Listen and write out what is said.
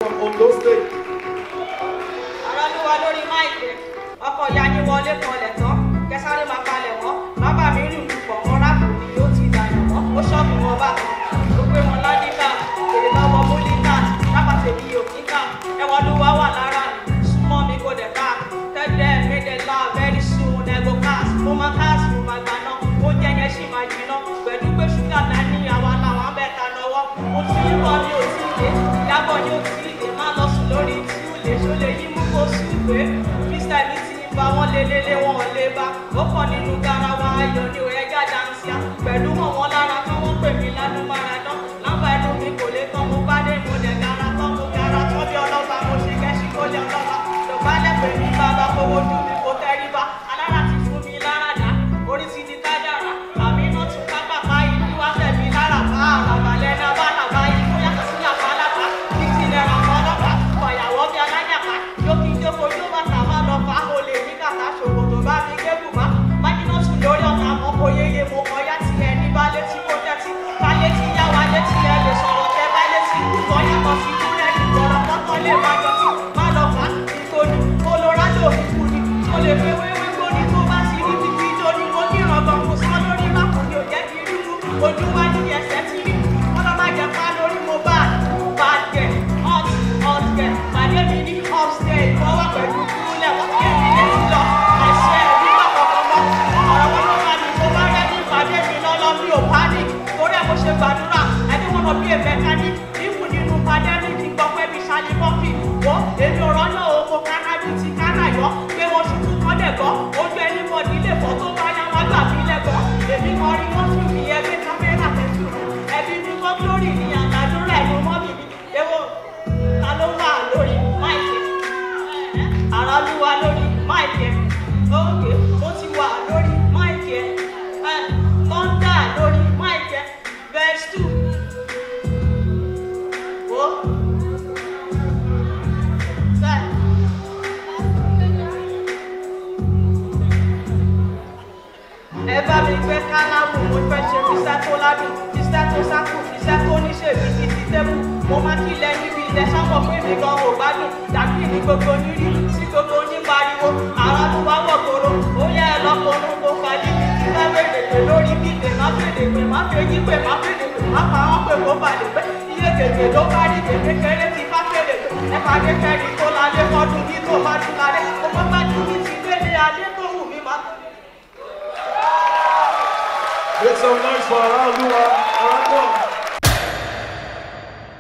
from Ondo State. Arálúwa lórí máìkì ọkọ̀ ìyá yín wọlé kanlẹ̀ tán kẹsàrí máa palẹ̀ wọ́n bàbá mi rìn púpọ̀ wọn rákò ní ó ti dànù wọ́n ó ṣọ́ọ̀bù wọn bá kan ó pé wọn ládìkà èrè lọ́wọ́ múlíkà lápàtẹ́ bí òkíkà ẹ̀wọ̀n ló wá lára mi súnmọ́ mi kò dẹ̀ ká tẹ́lẹ̀ méde lá very soon ẹ̀ go cast mo máa cast mo máa gbaná oúnjẹ yẹn sì máa jiná pẹ̀lú pé ṣúgà dání àwa làwọn bẹ́ẹ̀ lọ́wọ́ mo ti ń bọ̀ ní òtílé ìyàbọ̀ ní òtílé má lọ sùn lórí tí ó lè yí mú kó súwé freestyle ti ń bá wọn lélẹ́lẹ́ wọn lé bá ó pọ̀ nínú garawa ayọ̀ ní òye ẹja dansia pẹ̀lú wọn lára tán wọ́n pè mí lánàá maradán lábàá ẹnu mi kò lè tán mo bá dé mo dẹ̀ gara tán mo gara tán bí ọlọ́ba mo ṣe kẹ́sì kó lé ọlọ́ba lọ́gbàlẹ̀ pè mí bàbá owó ojú mi kò tẹríba alára ti fún mi lára dá orí ti di kájàrà àmì iná tún kápá báyìí ní wá tẹ̀mí lára bá àràbàlẹ̀ náà bá làbá yìí ó yàtọ̀ sí àpálápá kí ti lẹ́ra ọlọ́pàá fàyàwọ́ bí alájàpá yóò kí n jó fojú bàtà má lọ fà ó lè ní kàtà ṣòkòtò bá mi gé bùbá májínà tún lórí ọ̀tá mọ́ kò yéye mo kọ́ yá ti ẹ̀ ní balẹ̀ tí kò tẹ́tí balẹ̀ tí yá wa létí ẹ lè sọ̀rọ̀ tẹ balẹ̀ tí kò yàtọ̀ sí kúrẹ́ ìgbọ̀rọ̀ mọ́tọ́ lè má jọ tí má lọ fà ìtòní Colorado ìkú ni mo lè fẹ́ wéwé gbóni tó bá sí ní bíbí lóní mo ní ìrọ̀gbọ̀n kò sọ lórí máàpù ni ò jẹ́ kí rí mú ojú wá ní ẹsẹ̀ tí rí ọlọ́màjà pa lórí mo bad girl hot girl pàdé mi ní upstairs ìfọwọ́ pẹ̀lú kúlẹ̀ wọ́n kí èmi létí lọ ẹ̀ṣẹ̀ nígbà kọ̀ọ̀kan mọ́ ọ̀rọ̀ wọn ló máa ní mo bá rẹ́ ní ìpàdé mi lọ́lọ́ mi ò panic torí ẹ̀ mo ṣe gbàdúrà ẹni wọn lọ bí èbẹ̀ ká ní ìwù nínú pandemic gbọ́ pé mi ṣáàlì kọ́fì wọ́n èmi ò rọ́nà oko kánábì ti káná yọ pé wọ́n ṣubú kán dẹ̀gọ́ ojú ẹni mọ̀ nílé fọ́ tó bá yá wọn gbà mí lẹ́gọ́ èmi kan rí wọ́n fún mi ẹgbẹ́ kámẹ́rà tẹ̀sù ẹbí mi kọ́ glory ní àgbàdúrà ẹ̀nu mọ́ mi ewo ta ló wà lórí máìkì Arálúwa lórí máìkì ókè mo ti wà lórí máìkì tọ́ńdà lórí máìkì verse 2 ó ẹ bá mi gbé kálámù mo fẹ́ ṣe iṣẹ́ tó ládùn iṣẹ́ tó sákù iṣẹ́ tó níṣèlú ti ti tẹ́bù mo máa kílẹ̀ níbi ilẹ̀ sábọ̀ pé mi gan ò gbádùn dàbí ní gbogbo nírí sí gbogbo ní pariwo Arálúwa wọ̀ koro ó yẹ ẹ lọ́kọ̀ọ́nù kó fàdí mi ti fẹ́ fèdè pé lórí bíbẹ̀ má fèdè pé má fèjì pé má fèdè pé má pa wọ́n pé kó balẹ̀ pé iye gègé ló bá rí gègé kéré ti bá fèdè pé ẹ pàdé kẹrin tó lálé fọdún ní tó bá dún lálẹ́ ó má bá dún ní ti gbélé alẹ́ tó wù mí má. Make some noise for Arálúwa.